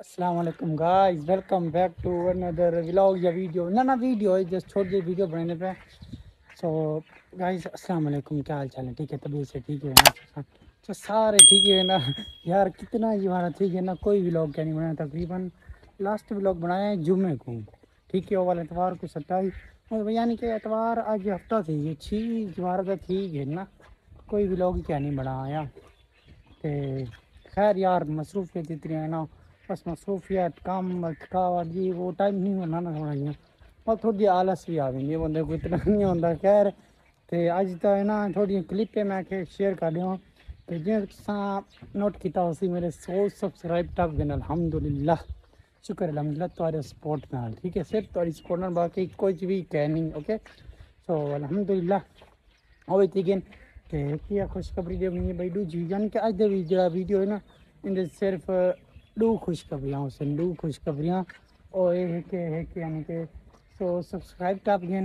अस्सलाम वालेकुम guys, welcome back to another vlog या वीडियो ना वीडियो है, जस्ट छोटी वीडियो बनाने पे। सो गाइस अस्सलाम वालेकुम, क्या हाल चाल है? ठीक है, तबीयत से ठीक है ना? तो सारे ठीक है ना यार? कितना ये हमारा ठीक है ना, कोई व्लॉग क्या नहीं बनाया। तकरीबन लास्ट व्लॉग बनाया है जुम्मे को, ठीक है, वो वाले एतवार को 27 मतलब यानी कि एतवार आज हफ्ता थी ये 6 हमारा तो ठीक है ना, कोई व्लॉग क्या नहीं बनाया। तो खैर यार मसरूफियत इतनी है ना, बस मसरूफियत काम थकावट जी वो टाइम नहीं होना ना थोड़ा जिहा, और थोड़ी आलस भी आ गई बंदे को, इतना नहीं होता। खैर तो अज तो है ना थोड़ी क्लिप है मैं शेयर कर दूँ कि जो नोट किया उसी मेरे 100 सबसक्राइब टप गए। अल्हम्दुलिल्लाह, शुक्र अल्हम्दुलिल्लाह तुम्हारे सपोर्ट नाल, ठीक है, सिर्फ तुम्हारी सपोर्ट नाल, बाकी कुछ भी कह नहीं। ओके, सो अल्हम्दुलिल्लाह हो ठीक है। तो खुशखबरी देनी है भाई दू चीज़, यानी कि अज जो वीडियो है ना इन सिर्फ दो खुशखबरियाँ उसन दो खुशखबरियाँ और एक यानी कि 100 सबसक्राइब टप गए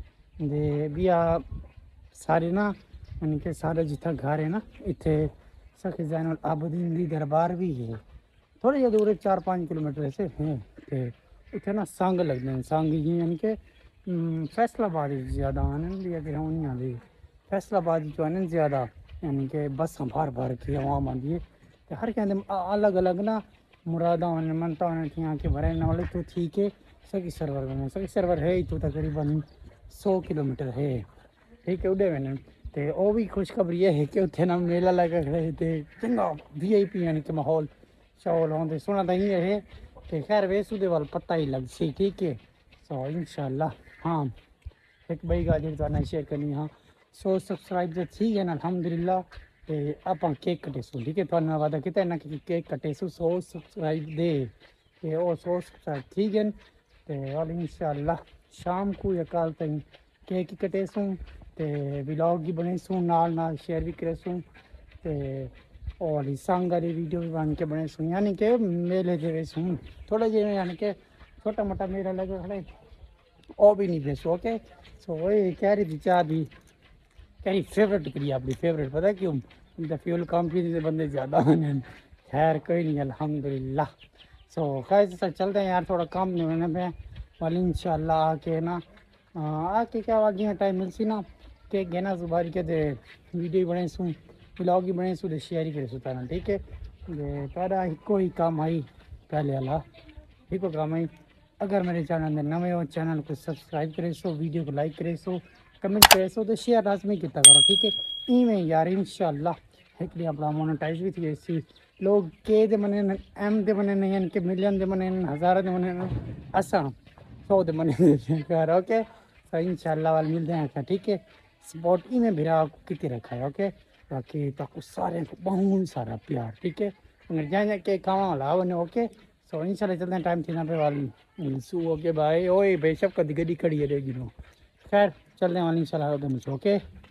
दे भी आ सारे ना, यानी कि सारे जितना घर है ना इतने सखी जैनुल आबदीन दी दरबार भी है, थोड़े जे दूर 4-5 किलोमीटर से हैं। तो इतने ना संग लगते हैं, संग यानी कि फैसलाबाद ज़्यादा आने अगर नहीं आती, फैसलाबाद जो है ज़्यादा, यानी कि बस भर भर के आवाम आती है। तो हर कहते अलग अलग ना मुरादा होने मनता होने थी, यहाँ के भरे वाले तो ठीक है। सकी सर्वर में सकी सर्वर है तो तकरीबन 100 किलोमीटर है, ठीक है, उड़े मैंने। तो वो भी खुशखबरी है कि उत्थे ना मेला लगा खड़े थे, चंगा VIP यानी कि माहौल शाहौल होंगे सुना तो ही है। तो खैर वैसे उहदे वाल पता ही लग सी, ठीक है। सो इंशाल्लाह हाँ एक बड़ी गल जी शेयर करनी, हाँ 100 सबसक्राइब तो ठीक है ना अल्हम्दुलिल्लाह। तो आप केक कटेसू, ठीक है, थोड़ा वादा किया ना कि केक कटेसू 100 सबसक्राइब दे, तो वो 100 सबसक्राइब ठीक है। तो और इंशाल्लाह शाम को या कल तक केक ही कटेसू, तो व्लॉग भी बनेसू, नाल नाल शेयर भी करेसू, तो और संग वाली वीडियो भी बन के बनेसू, यानी कि मेले देवेसू थोड़ा जे, यानी कि छोटा मोटा मेला लगे खड़े वो भी नहीं बेसो। ओके, सो वही कह रही थी चाह दी कह रही फेवरेट करिए अपनी फेवरेट, पता है क्यों? इनका फ्यूल कंपनी से बंदे ज़्यादा हैं। खैर कोई नहीं अल्हम्दुलिल्लाह। सो खैर सर चलते हैं यार, थोड़ा काम नहीं होने पे वाल इंशाल्लाह आके ना आके क्या आगे टाइम मिलसी ना के गहना जुबारी के दे वीडियो बने सू ब्लॉग ही बने सू शेयर ही करे सुता, ठीक है। तारा इको ही काम आई पहले अल्लाह इको काम आई। अगर मेरे चैनल में नवे हो चैनल को सब्सक्राइब करे सो, वीडियो को लाइक करे सो, कमेंट करे सो, तो शेयर लाजमी किया करो, ठीक है। इवें यार इंशाल्लाह एक दिन अपना मोनेटाइज भी थी सी, लोग के दे मने M दे मने नहीं, यानी कि मिलियन दे मने हज़ार दे मने असा 100 दे मने कर। ओके, तो इंशाल्लाह वाल मिलते हैं, ठीक है। सपोर्ट इवें भी कितनी रखा है। ओके, बाकी तो सारे को बहुत सारा प्यार, ठीक है। अगर जाए के खावा वाला बने। ओके, सो इंशाल्लाह चलते हैं, टाइम थी ना पे वाली सू। ओके भाई, ओए भाई सब कदी कदी खड़ी है रहेगी नो। खैर चलने वाली इंशाल्लाह। ओके।